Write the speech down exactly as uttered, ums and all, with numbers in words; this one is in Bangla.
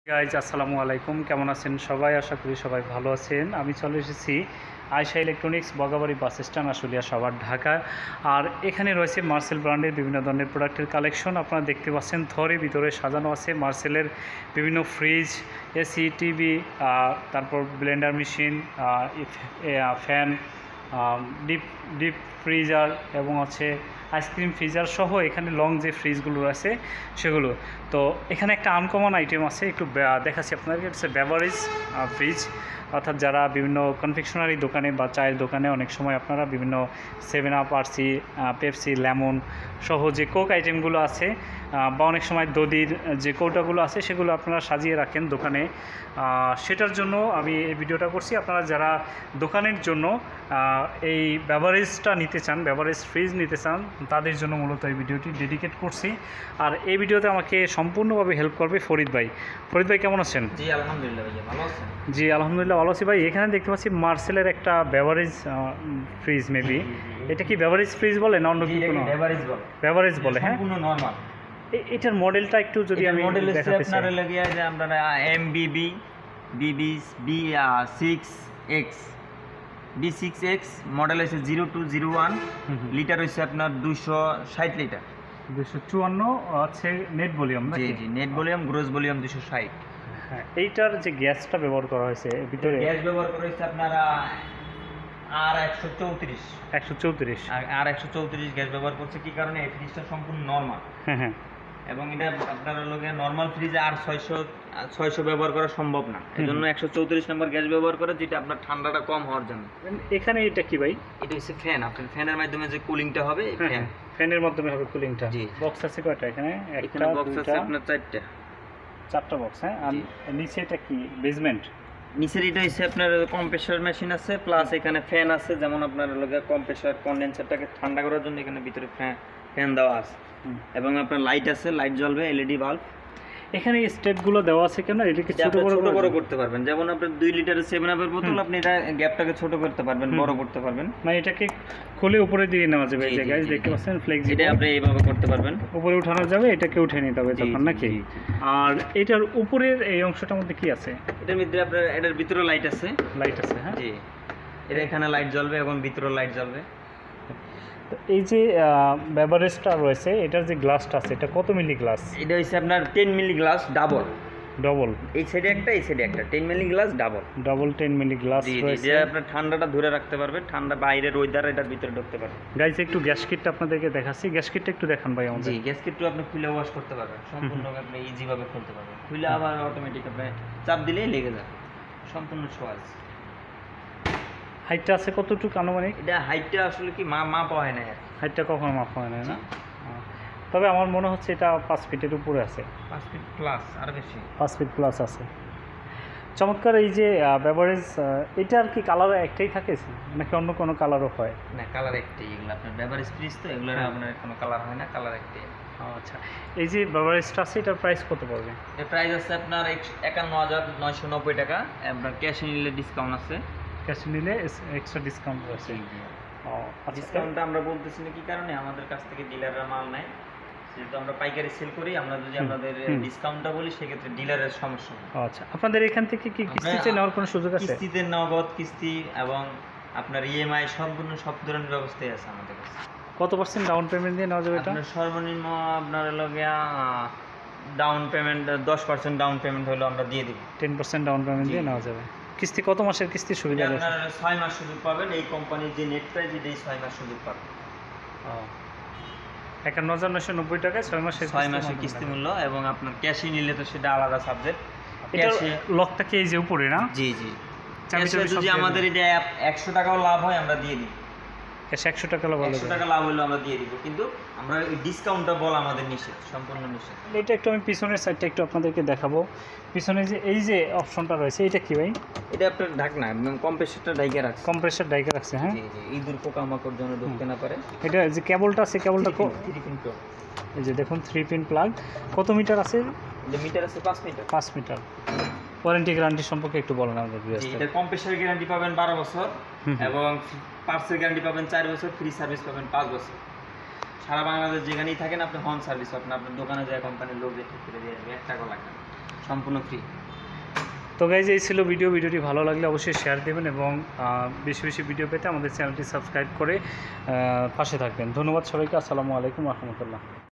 গাইজ আসসালামু আলাইকুম, কেমন আছেন সবাই? আশা করি সবাই ভালো আছেন। আমি চলে এসেছি Ayesha electronics, Bogabari bus stand, Ashulia, Savar, Dhaka. আর এখানে রয়েছে মার্সেল ব্র্যান্ডের বিভিন্ন ধরনের প্রোডাক্টের কালেকশন। আপনারা দেখতে পাচ্ছেন থরে ভিতরে সাজানো আছে মার্সেলের বিভিন্ন ফ্রিজ, এসি, টিভি, তারপর blender machine, fan, deep deep freezer এবং হচ্ছে আইসক্রিম ফ্রিজার সহ এখানে লং যে ফ্রিজগুলো আছে সেগুলো। তো এখানে একটা আনকমন আইটেম আছে, একটু দেখাচ্ছি আপনাদেরকে। হচ্ছে বেভারেজ ফ্রিজ, অর্থাৎ যারা বিভিন্ন কনফেকশনারি দোকানে বা চায়ের দোকানে অনেক সময় আপনারা বিভিন্ন seven up, RC, Pepsi, lemon সহ যে কোক আইটেমগুলো আছে বা অনেক সময় দধির যে কৌটাগুলো আছে সেগুলো আপনারা সাজিয়ে রাখেন দোকানে, সেটার জন্য আমি এই ভিডিওটা করছি। আপনারা যারা দোকানের জন্য এই বেভারেজটা নিতে চান, বেভারেজ ফ্রিজ নিতে চান, তাদের জন্য মূলত এই ভিডিওটি ডেডিকেট করছি। আর এই ভিডিওতে আমাকে সম্পূর্ণভাবে হেল্প করবে ফরিদ ভাই। ফরিদ ভাই কেমন আছেন? জি আলহামদুলিল্লাহ ভাইয়া, ভালো আছেন? জি আলহামদুলিল্লাহ ভালো আছি ভাই। এখানে দেখতে পাচ্ছি মার্সেলের একটা বেভারেজ ফ্রিজ, মেবি এটা কি বেভারেজ ফ্রিজ বলে না অন্য কি কোনো? বেভারেজ বলে। বেভারেজ বলে, হ্যাঁ, সম্পূর্ণ নরমাল। এটার মডেলটা একটু যদি আমি মডেল দেখাতে চাই। আপনারা লাগিয়ে যে আমরা এমবিবি বিবি B six X B six X model হচ্ছে zero two zero one litre, হচ্ছে আপনার দুইশো ষাট লিটার, দুইশো চুয়ান্ন হচ্ছে নেট ভলিউম। জি জি নেট ভলিউম, গ্রোস ভলিউম দুইশো ষাট। হ্যাঁ, এইটার যে গ্যাসটা ব্যবহার করা হয়েছে ভিতরে, গ্যাস ব্যবহার করা হয়েছে আপনারা আর একশো চৌত্রিশ একশো চৌত্রিশ আর একশো চৌত্রিশ গ্যাস ব্যবহার করছে। কি কারণে? এই ফ্রিজটা সম্পূর্ণ নর্মাল। হ্যাঁ হ্যাঁ, এবং এটা আপনার লোকে নর্মাল ফ্রিজে আর ছয়শো ছয়শো ব্যবহার করা সম্ভব না, এই জন্য একশো চৌত্রিশ নম্বর গ্যাস ব্যবহার করে, যেটা আপনার ঠান্ডাটা কম হওয়ার জন্য। এখানে এটা কি ভাই? এটা হচ্ছে ফ্যান। আপনার ফ্যানের মাধ্যমে যে কুলিংটা হবে, ফ্যান ফ্যানের মাধ্যমে হবে কুলিংটা। জি। বক্স আছে কয়টা এখানে? একটা বক্স আছে আপনার চারটা, চারটা বক্স। হ্যাঁ, আর নিচে এটা কি বেসমেন্ট? নিচের এটা হচ্ছে আপনার কম্প্রেসর মেশিন আছে, প্লাস এখানে ফ্যান আছে। যেমন আপনার লোকে কম্প্রেসর কন্ডেন্সারটাকে ঠান্ডা করার জন্য এখানে ভিতরে ফ্যান ফ্যান দেওয়া আছে, এবং আপনার লাইট আছে, লাইট জ্বলবে, এলইডি বাল্ব। এখানে স্টেপগুলো দেওয়া আছে কেন? এটাকে ছোট বড় ছোট বড় করতে পারবেন। যেমন আপনার দুই লিটারের সেভেন আপের বোতল, আপনি এটা গ্যাপটাকে ছোট করতে পারবেন, বড় করতে পারবেন। মানে এটাকে খুলে উপরে দিয়ে নেওয়া যাবে। এই যে গাইস দেখতে পাচ্ছেন ফ্লেক্সিবল, এটা আপনি এইভাবে করতে পারবেন, উপরে উঠানো যাবে, এটাকে উঠে নিতে হবে তখন নাকি? আর এটার উপরের এই অংশটার মধ্যে কি আছে? এটার মধ্যে আপনার এটার ভিতরে লাইট আছে, লাইট আছে। হ্যাঁ জি, এটা এখানে লাইট জ্বলবে এবং ভিতরে লাইট জ্বলবে। এই যে বেভারেজটা রয়েছে, এটার যে গ্লাসটা আছে, এটা কত মিলি গ্লাস? এটা হচ্ছে আপনার ten milli glass, double double. এই সাইডে একটা, এই সাইডে একটা, ten milli glass double, double ten milli glass রয়েছে। যে আপনার ঠান্ডাটা ধরে রাখতে পারবে, ঠান্ডা বাইরের ওয়েদার এটার ভিতরে ঢুকতে পারবে। গাইস একটু গ্যাস কিটটা আপনাদেরকে দেখাচ্ছি, গ্যাস কিটটা একটু দেখান ভাই আমাদের। জি, গ্যাস কিটটা আপনি খুলে ওয়াশ করতে পারবেন, সম্পূর্ণ আপনি ইজি ভাবে খুলতে পারবেন। খুলে আবার অটোমেটিক আপনি চাপ দিলেই লেগে যাবে, সম্পূর্ণ সহজ। হাইটটা আছে কতটুকু আনুমানিক? এটা হাইটটা আসলে কি মা মাপ হয় না, হাইটটা কখনো মাপ হয় না, তবে আমার মনে হচ্ছে এটা পাঁচ ফিটের উপরে আছে। পাঁচ ফিট প্লাস, আর বেশি, পাঁচ ফিট প্লাস আছে। চমৎকার। এই যে বেভারেজ, এটা আর কি কালার একটাই থাকে নাকি অন্য কোনো কালারও হয়? না, কালার একটাই। এগুলো আপনার বেভারেজ ফ্রিজ তো, এগুলোর আপনার কোনো কালার হয় না, কালার একটাই। আচ্ছা, এই যে বেভারেজটা আছে, এটার প্রাইস কত পড়বে? এর প্রাইস আছে আপনার একান্ন হাজার নয়শো নব্বই টাকা। আপনার ক্যাশে নিলে ডিসকাউন্ট আছে, ক্যাশে নিলে এক্সট্রা ডিসকাউন্ট আছে। ডিসকাউন্টটা আমরা বলতেছি না কি কারণে, আমাদের কাছ থেকে ডিলাররা মাল নেয়, যেহেতু আমরা পাইকারি সেল করি। আমরা যদি আপনাদের ডিসকাউন্টটা বলি সেক্ষেত্রে ডিলারের সমস্যা হয়। আচ্ছা, আপনাদের এখান থেকে কি কিস্তিতে নেওয়ার কোনো সুযোগ আছে? কিস্তিতে নগদ কিস্তি এবং আপনার ইএমআই সম্পূর্ণ সব ধরনের ব্যবস্থাই আছে আমাদের কাছে। কত পার্সেন্ট ডাউন পেমেন্ট দিয়ে নেওয়া যাবে এটা? আপনার সর্বনিম্ন আপনার লগিয়া ডাউন পেমেন্ট দশ পার্সেন্ট ডাউন পেমেন্ট হলো আমরা দিয়ে দিই। টেন পার্সেন্ট ডাউন পেমেন্ট দিয়ে নেওয়া যাবে। কিস্তি কত মাসের কিস্তি সুবিধা আছে? আপনারা ছয় মাস সুযোগ পাবেন। এই কোম্পানির যে নেট প্রাইস, এটাই ছয় মাস সুযোগ পাবেন। একান্ন হাজার নয়শো নব্বই টাকায় ছয় মাসের ছয় মাসের কিস্তি মূল্য, এবং আপনার ক্যাশে নিলে তো সেটা আলাদা সাবজেক্ট। ক্যাশে লকটা কি এই যে উপরে না? জি জি, যদি আমাদের এটা একশো টাকাও লাভ হয় আমরা দিয়ে দিই। ক্যাশে একশো টাকা লাভ হলে একশো টাকা লাভ হলেও আমরা দিয়ে দিব, কিন্তু আমরা এই ডিসকাউন্টটা বল আমাদের নিষেধ, সম্পূর্ণ নিষেধ। এটা একটু আমি পিছনের সাইডটা একটু আপনাদেরকে দেখাবো। পিছনে যে এই যে অপশনটা রয়েছে, এটা কি ভাই? এটা আপনার ঢাকনা, কম্প্রেসরটা ঢাইকে রাখছে, কম্প্রেসর ঢাইকে রাখছে। হ্যাঁ, জি জি, ইঁদুর পোকামাকড় জন্য ঢুকতে না পারে। এটা যে কেবলটা আছে, কেবলটা থ্রি পিন প্লাগ, এই যে দেখুন থ্রি পিন প্লাগ। কত মিটার আছে? মিটার আছে পাঁচ মিটার। পাঁচ মিটার। ওয়ারেন্টি গ্যারান্টি সম্পর্কে একটু বলেন আমাদের। এটা কম্প্রেসর গ্যারান্টি পাবেন বারো বছর, এবং পার্টসের গ্যারান্টি পাবেন চার বছর, ফ্রি সার্ভিস পাবেন পাঁচ বছর। সারা বাংলাদেশ যেখানেই থাকেন আপনি হোম সার্ভিস পাবেন, আপনার দোকানে যায় কোম্পানির লোক যে ঠিক করে দিয়ে যাবে, এক টাকা লাগবে না। সম্পূর্ণ ফ্রি। তো গাইজ এই ছিল ভিডিও ভিডিওটি ভালো লাগলে অবশ্যই শেয়ার দেবেন এবং বেশি বেশি ভিডিও পেতে আমাদের চ্যানেলটি সাবস্ক্রাইব করে পাশে থাকবেন। ধন্যবাদ সবাইকে। আসসালামু আলাইকুম রহমতুল্লাহ।